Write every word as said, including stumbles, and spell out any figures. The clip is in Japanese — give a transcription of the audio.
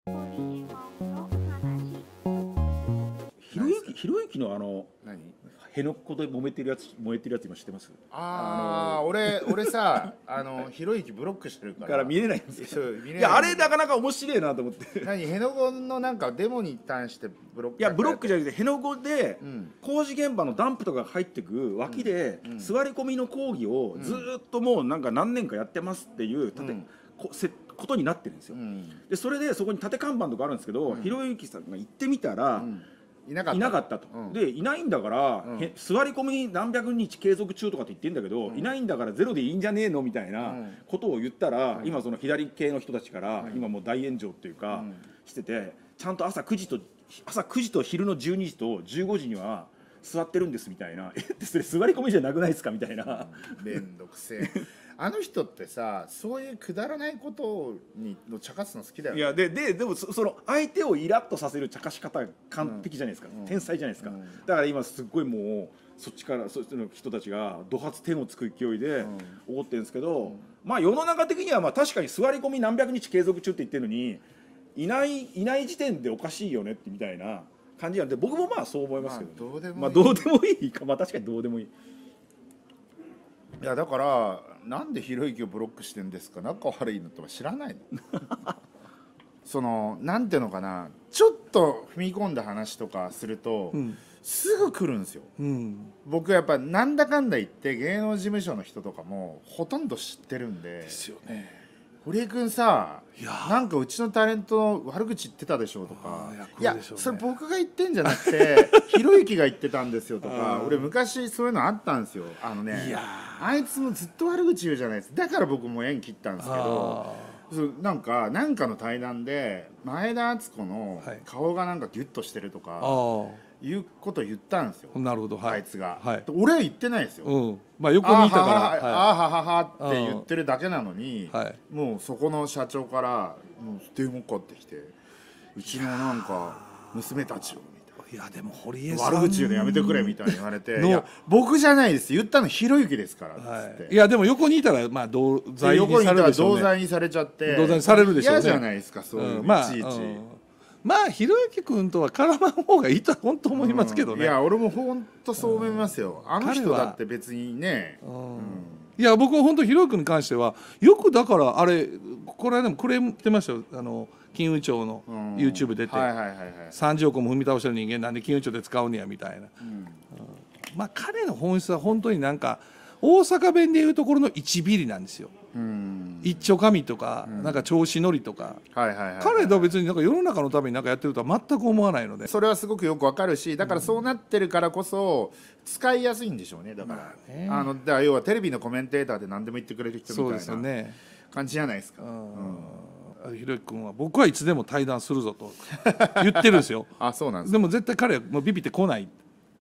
ひろゆき、ひろゆきのあの何辺野古で揉めてるやつ、燃えてるやつ今知ってます？ ああ、俺俺さ、あのひろゆきブロックしてるから。 から見れないんですよ。 そう見れない。 いやあれなかなか面白いなと思って。 何辺野古のなんかデモに対してブロック。 いやブロックじゃなくて辺野古でうん工事現場のダンプとかが入ってく脇でうん座り込みの講義をずーっともうなんか何年かやってますっていう立てうんこせことになってるんですよ。 うんでそれでそこに縦看板とかあるんですけど、 うんひろゆきさんが行ってみたら。 うんいなかったいなかったと、 うんでいないんだから、 うんへ座り込み何百日継続中とかって言ってんだけど、 うんいないんだからゼロでいいんじゃねえのみたいなうんことを言ったら、 うん今その左系の人たちから、 うん今もう大炎上っていうか、 うんしててちゃんと朝くじと朝くじと昼のじゅうにじとじゅうごじには座ってるんですみたいなえってそれ座り込みじゃなくないですかみたいな、 めんどくせえあの人ってさ、そういうくだらないことにの茶化すの好きだよね。 いやでででもそその相手をイラッとさせる茶化し方が完璧じゃないですか、 うん天才じゃないですか、 うんだから今すっごいもうそっちからそっちの人たちが怒発天をつく勢いで怒ってるんですけど、まあ世の中的にはまあ確かに座り込み何百日継続中って言ってるのにいないいない時点でおかしいよねってみたいな感じなんで、僕もまあそう思いますけど、 まあどうでもいいまあどうでもいいか、まあ確かにどうでもいい。 いやだからなんでひろゆきをブロックしてんですか、仲悪いのとか知らないのそのなんていうのかな、ちょっと踏み込んだ話とかすると、 うんすぐ来るんですよ。 うん僕やっぱなんだかんだ言って芸能事務所の人とかもほとんど知ってるんで、 ですよね。 堀江君さ、 いやーなんかうちのタレントの悪口言ってたでしょとかあーいやいや来るでしょうねそれ僕が言ってんじゃなくてひろゆきが言ってたんですよとかうん俺昔そういうのあったんですよ。あのねいやあいつもずっと悪口言うじゃないですか。だから僕も縁切ったんですけど、そうなんかなんかの対談で前田敦子のはい顔がなんかギュッとしてるとかあいうこと言ったんですよ、 あなるほど、はい、 あいつが、 はい、 俺は言ってないですよ、 うん、まあ横にいたから、 あーはははあーはははって言ってるだけなのに、 いはい、 もうそこの社長からもう電話かかってきてうちのなんか娘たちをみたいいやでも堀江なさん悪口言うのやめてくれみたいに言われてのいや僕じゃないです言ったのひろゆきですからっつはって、 い、いやでも横にいたらまあ同で罪に横にいたらされるでしょうね。 同罪にされちゃって同罪にされるでしょうね嫌じゃないですかそういうの、 うん、まあいちいち、 うんまあひろゆき君とは絡まん方がいいとは本当思いますけどね。 うんいや俺も本当そう思いますよ、あの人彼はだって別にね、 うんうんいや僕は本当ひろゆき君に関してはよくだからあれこれでもクレーム来てましたよ。あの金融庁のうん YouTube 出て、 はいはいはいはい、 さんじゅうおくも踏み倒してる人間なんで金融庁で使うねやみたいな。 うんまあ彼の本質は本当になんか大阪弁でいうところの一ビリなんですよ。 うん一丁紙とか、 うんなんか調子乗りとか、 はいはいはいはい、 彼とは別になんか世の中のために何かやってるとは全く思わないので。 それはすごくよくわかるしだからそうなってるからこそ使いやすいんでしょうね。だから、 まあねあのだから要はテレビのコメンテーターで何でも言ってくれる人そうでみたいなすよね。 感じじゃないですか。 うんひろゆき君は僕はいつでも対談するぞと言ってるんですよ。 あそうなんですでも絶対彼はもうビビってこない。